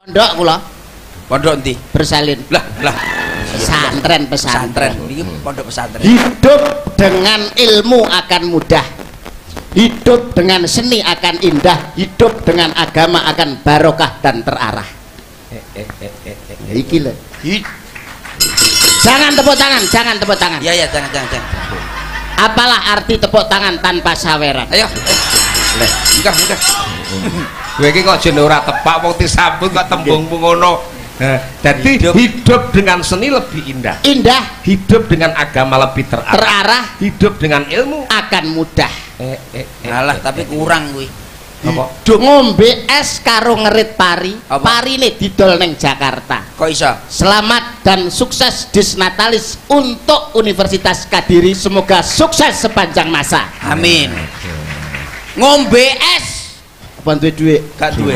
Pondok kula. Pondok ndi? Bersalin. Lah. Pesantren. Iki pondok pesantren. Hidup dengan ilmu akan mudah. Hidup dengan seni akan indah. Hidup dengan agama akan barokah dan terarah. Iki lho. Jangan tepuk tangan. Iya, jangan. Apalah arti tepuk tangan tanpa saweran? Ayo. Enggak. Kowe iki kok jenenge ora tepak wong disambut kok tembungmu ngono. Jadi hidup dengan seni lebih indah. Hidup dengan agama lebih terarah. Hidup dengan ilmu akan mudah. Alah, tapi kurang kuwi. Apa? Ngombe es karo ngerit pari. Parine didol neng Jakarta. Kok iso? Selamat dan sukses Disnatalis untuk Universitas Kadiri. Semoga sukses sepanjang masa. Amin. Ngombe es apa duwe? Gak duwe.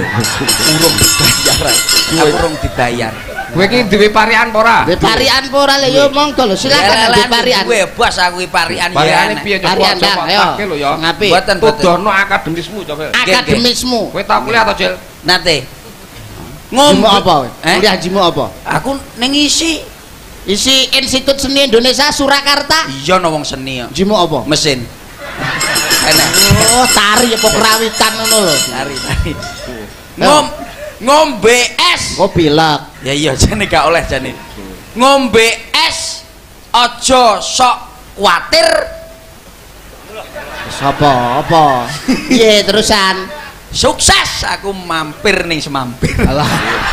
Urung dibayar. Kowe iki duwe parian apa ora? Duwe parian apa ora le yo monggo lho silakan duwe parian. Kowe bos aku iki parian ya. Pariane piye coba ayo lho ya. Mboten tudono akademismu coba. Akademismu. Kowe tak kuliah to, Cil? Nate. Ngombe apa? Kuliah jimu apa? Aku ning isi Institut Seni Indonesia Surakarta. Iya no wong seni kok. Jimu apa? Mesin. Enak. Oh, tari apa kerawitan ngono lho. Tari. Ngombe es. Oh, pilek. Ya iya jane gak oleh jane. Ngombe es aja sok kuatir. Sapa? Apa? Piye terusan? Sukses aku mampir ning semampir. Alah.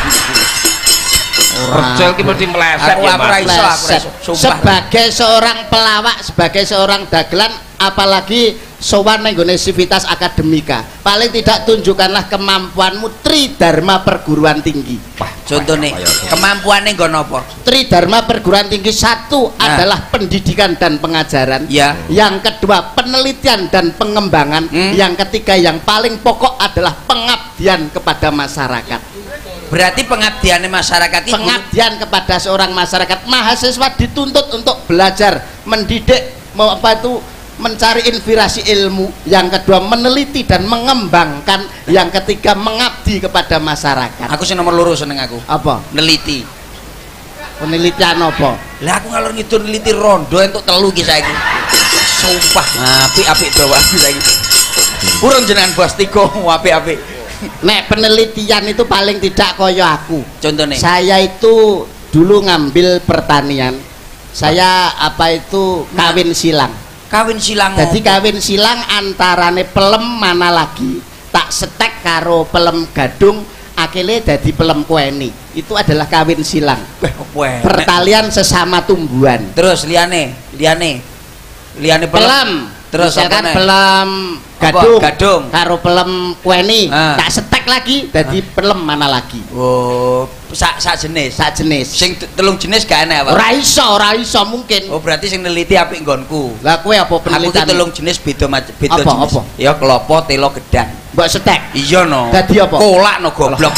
Recel ki mesti meleset ya, Mas. Sebagai seorang pelawak, sebagai seorang dagelan, apalagi sowan ning gone Sivitas Akademika, paling tidak tunjukkanlah kemampuanmu Tridharma Perguruan Tinggi. Wah, contone kemampuane nggon apa? Tridharma Perguruan Tinggi satu adalah pendidikan dan pengajaran. Ya. Yang kedua penelitian dan pengembangan. Yang ketiga yang paling pokok adalah pengabdian kepada masyarakat. Berarti pengabdian masyarakat itu pengabdian kepada seorang masyarakat. Mahasiswa dituntut untuk belajar, mendidik, mencari inspirasi ilmu. Yang kedua meneliti dan mengembangkan. Yang ketiga mengabdi kepada masyarakat. Aku sing nomor loro seneng aku. Apa? Neliti. Penelitian apa? Lah aku ngalor ngidul neliti rondo entuk telu ki saiki. Sumpah, apik to aku saiki. Urung jenengan bos tiga apik-apik. Nek penelitian itu paling tidak koyo aku. Contohnya? Saya itu dulu ngambil pertanian. Saya kawin silang. Kawin silang. Jadi kawin silang antarane pelem mana lagi tak setek karo pelem gadung akhirnya jadi pelem kueni. Itu adalah kawin silang. Pertalian sesama tumbuhan. Terus liane pelem. Terus misalkan pelem gadung karo pelem kueni tak setek lagi jadi pelem mana lagi. Oh, sak jenis. Sing telung jenis gak enak apa? Ora iso mungkin. Oh, berarti sing neliti apik nggonku. Lah kowe apa penelitian? Aku telung jenis beda jenis. Apa? Ya klopo, telo, gedang. Mbok setek. Iya no. Dadi apa? Kolak no goblok.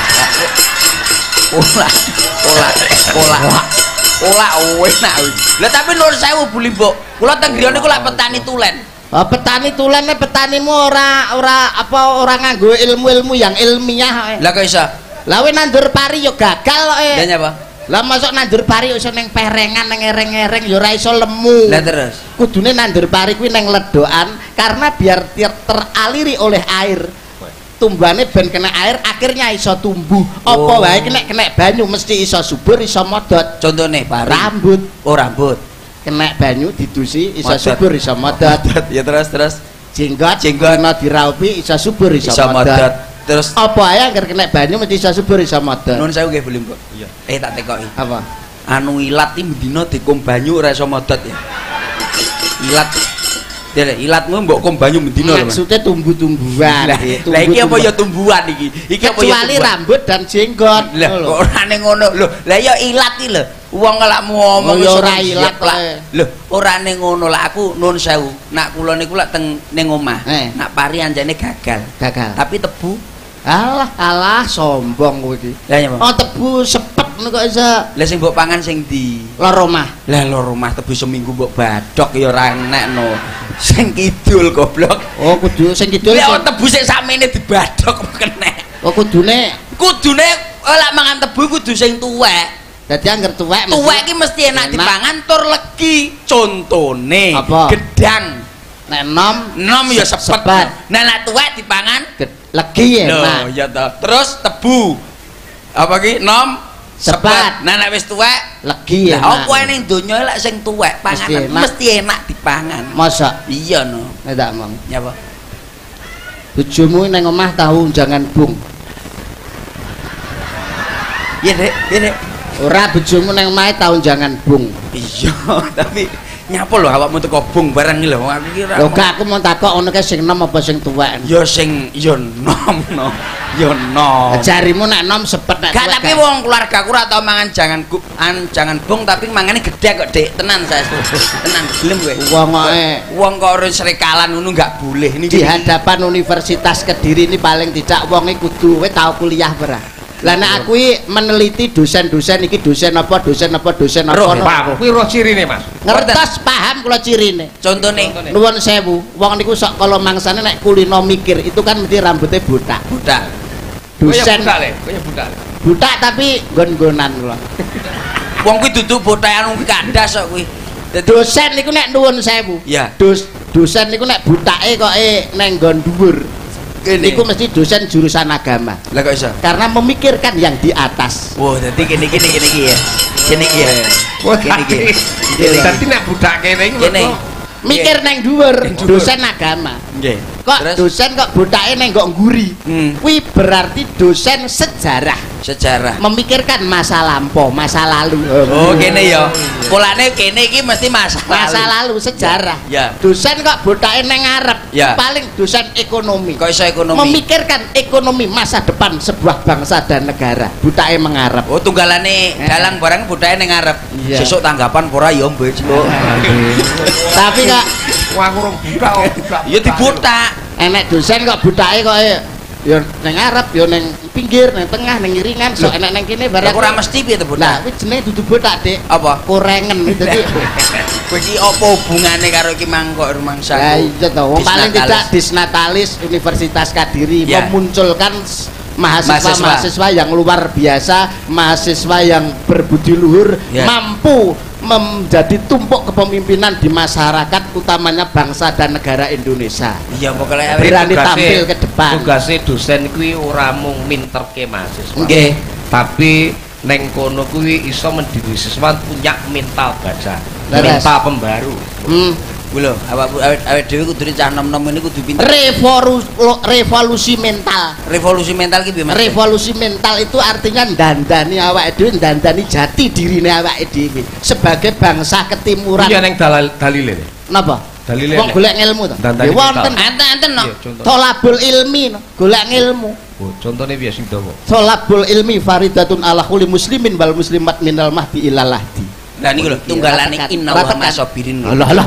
Kolak enak. Lah tapi nur sewu buli mbok. Kula teng griyane kula petani tulen. Petani tulen petanimu ora nganggo ilmu-ilmu yang ilmiah. Lah kok iso? Lah we nandur pari yo gagal kok. Lah nyapa? Lah masuk nandur pari iso ning perengan ning ereng-ereng yo ora iso lemu. Lah terus. Kudune nandur pari kuwi ning ledokan karena biar teraliri oleh air. Tumbuhane ben kena air akhirnya iso tumbuh. Apa wae kena banyu mesti iso subur iso modot. Contone pari. Rambut. Oh rambut. Kena banyu didusi iso subur iso modot. Ya terus jenggot ana diraupi iso subur iso modot. Terus apa ae angger kena banyu mesti iso subur iso modot. Nuwun sewu nggih Beli Mbok. Iya. Tak tekoki. Apa? Anu ilat iki mendina dikum banyu ora iso modot ya. Ilatmu mbok kom banyu mendina lho. Maksudnya tumbuh-tumbuhan. Lah iki apa ya tumbuhan iki? Iki apa ya kecuali rambut dan jenggot. Lah kok ora ning ngono lho. Lah ya ilat iki lho. Wong lak ngomong ya ora ilat lho. Ora ning ngono lak aku nuwun sewu. Nak kula niku lak teng ning omah. Nak pari anjane gagal. Tapi tebu. Alah sombong kowe iki. Lah ya, oh tebu sepet ngono kok iso. Lah sing mbok pangan sing ndi? Lor omah. Lah lor omah tebu seminggu mbok badhok ya ora enekno. Sing kidul goblok. Oh kudu sing kidul. Lah tebu sing sakmene dibadhok kok kenek. Oh kudune lak mangan tebu kudu sing tuwek. Dadi angger tuwek Tuwek iki mesti enak dipangan tur legi. Contone gedang. Nek nom ya sepet. Nah nek tuwek dipangan legi enak. Loh, ya toh. Terus tebu. Apa ki? Nom sepet. Nah nek wis tuwek legi enak. Lah opo ning donya lek sing tuwek panganan mesti enak dipangan. Masa? Iya no. Nek tak mong. Ya apa? Bojomu ning omah tahu jangan bung. Iya, Dek. Iya, Dek. Ora bojomu ning omahe tahu jangan bung. Iya, tapi nyapa lho awakmu teko bung barang iki lho. Aku kira. Lho gak aku mau takok ngono ke sing nom apa sing tuwek? Ya sing ya nom no. Ya nom. Jarimu nek nom sepet nek tuwek. Gak tapi wong keluargaku ora tau mangan jangan bung tapi mangane gedhe kok, Dik. Tenan saya. Tenan gelem kowe. Wong kok ora serekalan ngono gak boleh niki. Di hadapan Universitas Kediri ini paling tidak wong iki kudu kowe tau kuliah ora? Lah nek aku meneliti dosen-dosen iki dosen apa kuwi roh cirine Mas. Ngertos paham kula cirine. Contone nuwun sewu, wong niku sok kala mangsane nek kulino mikir itu kan mesti rambutnya botak. Dosen kaya budak. Butak tapi nggon-nggonan kula. Wong kuwi duduk botakan kuwi kandas kok kuwi. Dosen niku nek nuwun sewu. Iya. Dosen niku nek butake kok neng nggon dhuwur. Niku mesti dosen jurusan agama. Lah kok iso? Karena memikirkan yang di atas. Wah, dadi kene iki ya. Kene iki ya. Wah, kene iki. Dadi nek budak kene iki mikir neng dhuwur, dosen agama. Nggih. Kok dosen kok butake neng kok ngguri. Kuwi berarti dosen sejarah. Memikirkan masa lampau, masa lalu. Oh, kene ya. Polane kene iki mesti masa lalu sejarah. Ya. Dosen kok butake neng ngarep. Ya. Paling dosen ekonomi. Kok iso ekonomi? Memikirkan ekonomi masa depan sebuah bangsa dan negara. Butake mengarep. Oh, tunggalane dalang barang butake neng ngarep. Sesuk tanggapan ora ya, Mbok. Tapi kok wah urung budak. Ya dibutak. Enek dosen kok butake kok ya ning ngarep ya ning pinggir ning tengah ning iringan sok enek ning kene barang ora mesti piye to butak. Lah kuwi jenenge dudu butak Dik. Apa? Korengen dadi kowe iki apa hubungane karo iki mangkok rumangsa? Ya iya to paling tidak Disnatalis Universitas Kediri memunculkan mahasiswa yang luar biasa, mahasiswa yang berbudi luhur, mampu menjadi tumpuk kepemimpinan di masyarakat utamanya bangsa dan negara Indonesia. Iya pokoknya berani tampil ke depan. Tugasnya dosen kuwi ora mung minterke mahasiswa. Nggih. Tapi neng kono kuwi iso mendidik siswa punya mental baca, mental pembaru. Lho, awake dhewe kudu cah nom-nom ini kudu pinter. Revolusi mental. Revolusi mental ki piye, Mas? Revolusi mental itu artinya ndandani awake dhewe, ndandani jati dirine awake dhewe sebagai bangsa ketimuran. Iya ning dalile. Napa? Dalile. Wong golek ilmu to. Ya wonten enten no. Tolabul ilmi no, golek ilmu. Oh, contone piye sing dawa? Tolabul ilmi faridatun ala kulli muslimin wal muslimat minal mahdi ilal lahdi. Lah niku lho tunggalane inna wa masabirin. Alah.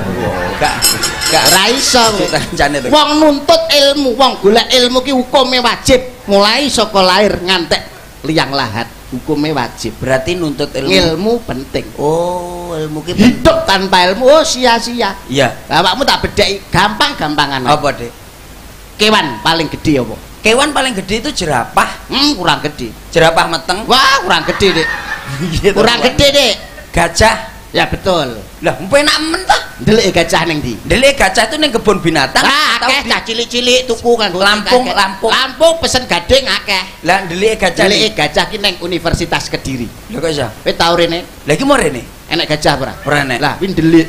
Gak ra iso wong nuntut ilmu, wong golek ilmu ki hukume wajib mulai saka lahir ngantek liang lahat hukume wajib. Berarti nuntut ilmu penting. Oh, ilmu ki hidup tanpa ilmu sia-sia. Iya. Awakmu tak bedheki gampang-gampangan. Apa, Dik? Kewan paling gede apa? Kewan paling gede itu jerapah. Kurang gede. Jerapah meteng. Wah, kurang gede, Dik. Kurang gede, Dik. Gajah. Ya betul. Lah, enak men ta? Ndelik gajah ning ndi? Ndelik gajah itu ning kebun binatang. Akeh cah cilik-cilik tuku kan Lampung pesen gading akeh. Lah ndelik gajah. Ndelik gajah ki ning Universitas Kediri. Lha kok iso? Kowe tau rene? Lah iki mau rene. Enek gajah ora? Ora enek. Lah kuwi ndelik.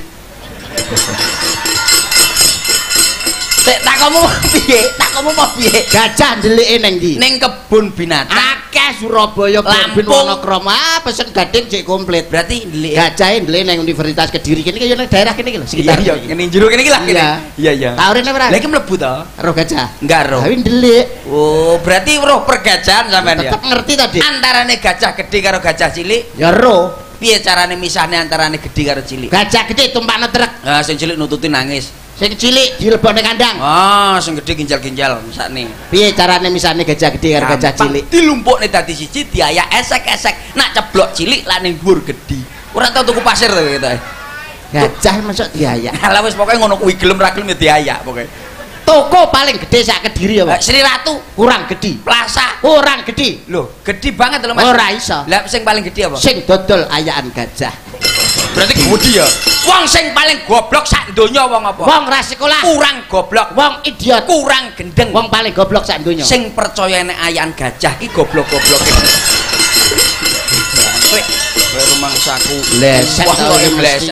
Takmu mau piye? Gajah ndelike ning ndi? Ning kebun binatang. Akeh Surabaya kebun Wonokrama. Pesen gading cek komplit. Berarti ndelik gajahe ndelik ning Universitas Kediri kene ya ning daerah kene iki lho, sekitar. Iya, kene jero kene iki lah kene. Iya. Tau rene ora? Lah iki mlebu to? Roh gajah. Enggak roh. Tapi ndelik. Oh, berarti roh pergajahan sampean ya. Tetep ngerti tadi. Antarane gajah gede karo gajah cilik? Ya roh. Piye carane misahne antarane gede karo cilik? Gajah gede tumpakno truk. Nah, sing cilik nututi nangis. Sing cilik dilebokne kandang. Ah, sing gede ginjal-ginjal misane. Piye carane misane gajah gede karo gajah cilik? Dilumpukne dadi siji, diayak esek-esek. Nak ceblok cilik lak ning dhuwur gedhi. Ora tau tuku pasir to gitu. Gajah masuk diayak. Lah wis pokoke ngono kuwi gelem ra gelem ya diayak pokoke. Toko paling gede sak Kediri apa? Sri Ratu kurang gede. Plaza Kurang gede. Loh, gede banget lho Mas. Ora iso. Lah sing paling gede apa? Sing dodol ayaan gajah. Berarti gede ya. Wong sing paling goblok sak donya wong apa? Wong ra sekolah. Kurang goblok. Wong idiot. Kurang gendeng. Wong paling goblok sak donya. Sing percaya nek ayaan gajah ki goblok-gobloke. Kowe rumangsaku. Les.